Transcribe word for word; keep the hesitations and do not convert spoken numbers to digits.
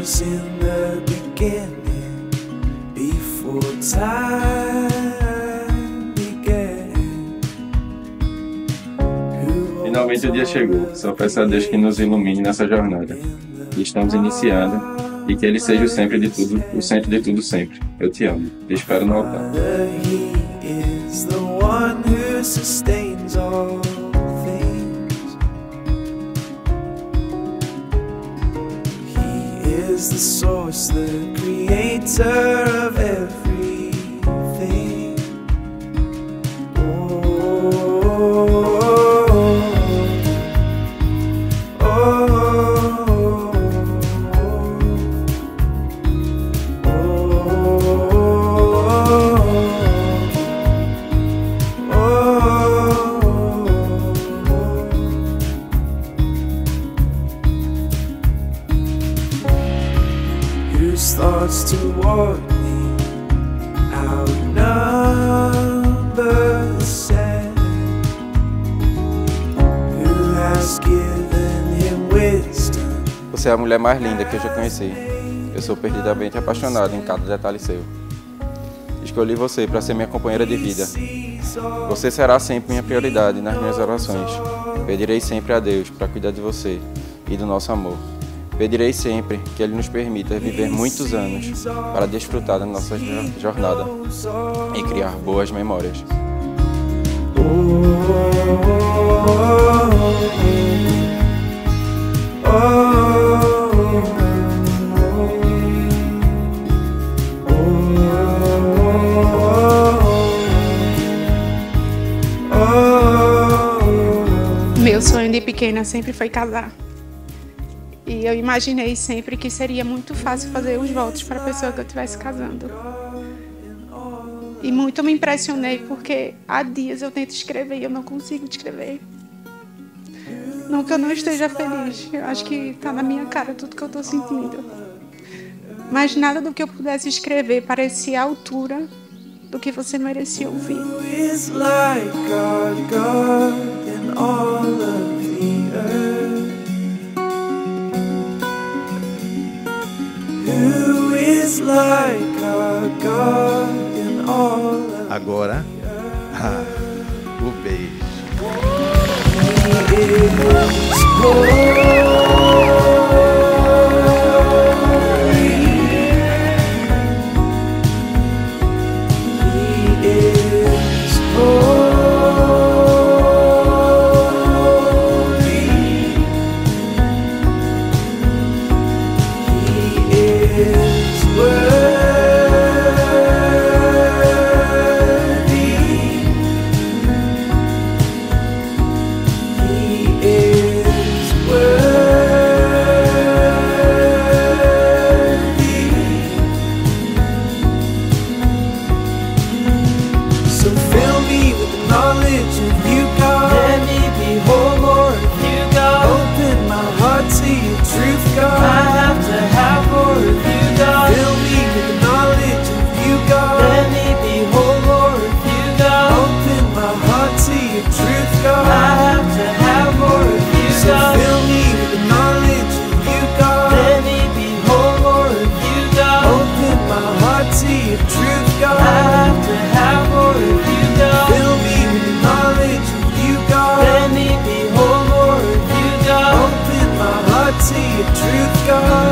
was in the beginning, before time began. Finalmente o dia chegou. Só peço a Deus que nos ilumine nessa jornada que estamos iniciando e que Ele seja o sempre de tudo, o centro de tudo sempre. Eu te amo. Te espero no altar. He is the one who sustains all things. He is the source, the creator of everything. Oh, oh, oh, whose thoughts toward me outnumber the sand, who has given him wisdom. Você é a mulher mais linda que eu já conheci. Eu sou perdidamente apaixonado em cada detalhe seu. Escolhi você para ser minha companheira de vida. Você será sempre minha prioridade nas minhas orações. Pedirei sempre a Deus para cuidar de você e do nosso amor. Pedirei sempre que Ele nos permita viver muitos anos para desfrutar da nossa jornada e criar boas memórias. Meu sonho de pequena sempre foi casar. E eu imaginei sempre que seria muito fácil fazer os votos para a pessoa que eu estivesse casando. E muito me impressionei porque há dias eu tento escrever e eu não consigo escrever. Não que eu não esteja feliz, eu acho que está na minha cara tudo que eu estou sentindo. Mas nada do que eu pudesse escrever parecia a altura do que você merecia ouvir. Who is like our God in all of the earth? Who is like our God in all of the Agora, ah, o beijo. truth, God.